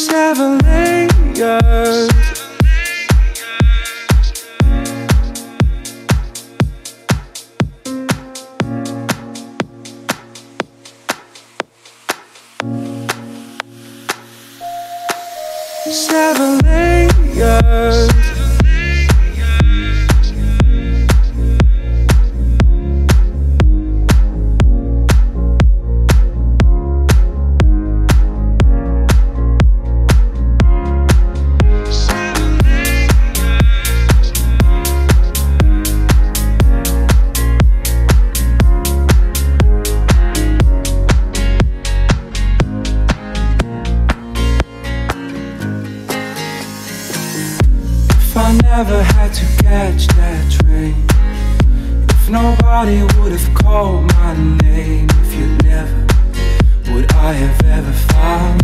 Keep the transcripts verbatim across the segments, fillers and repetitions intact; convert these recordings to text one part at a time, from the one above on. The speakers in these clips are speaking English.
Seven layers. Seven layers. I never had to catch that train, if nobody would have called my name, if you never, would I have ever found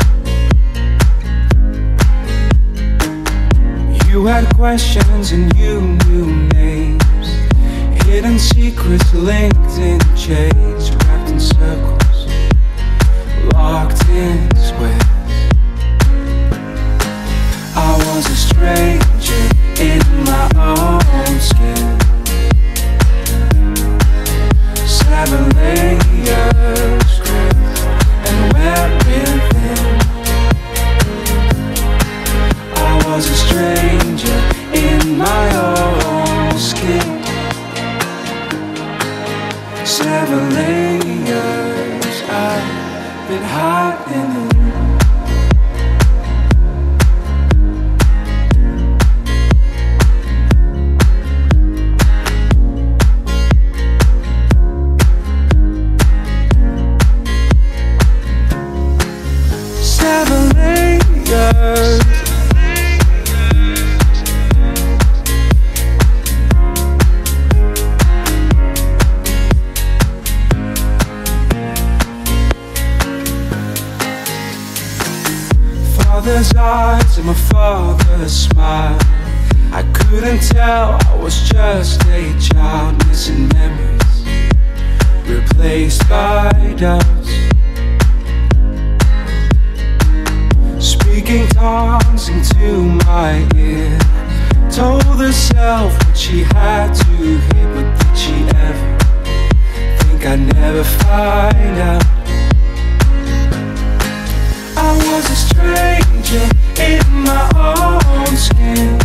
out? You had questions and you knew names, hidden secrets linked in chains, wrapped in circles, locked in squares. I was a stranger in my own skin. Seven layers gripped and wearing thin. I was a stranger in my own skin. Seven layers I've been hiding in. Father's eyes and my father's smile, I couldn't tell I was just a child, missing memories, replaced by doubts. Speaking tongues into my ear, told herself what she had to hear, but did she ever think I'd never find out? I was a stranger in my own skin.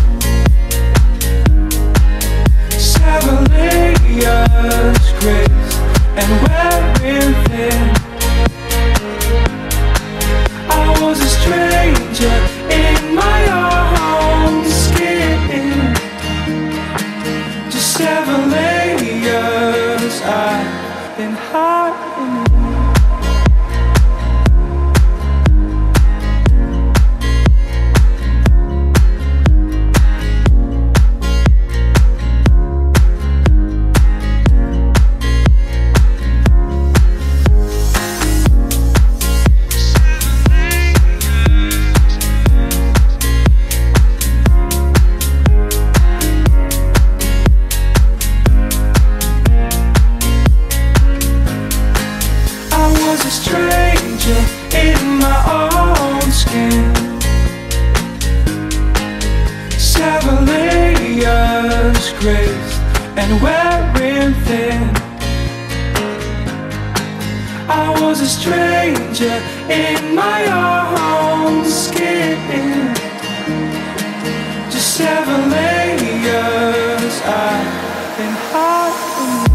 Seven layers graced and wearing thin. I was a stranger in my own skin. Just seven layers I've been hiding. In my own skin. Seven layers graced and wearing thin. I was a stranger in my own skin. Just seven layers I've been hiding.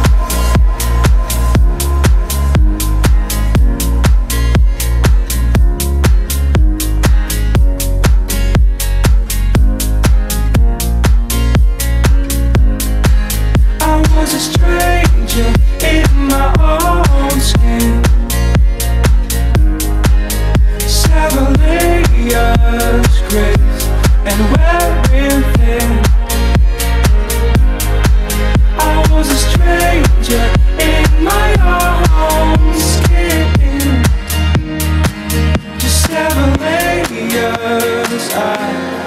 A stranger in my own skin. Seven layers graced and wearing thin. I was a stranger in my own skin. Just seven layers I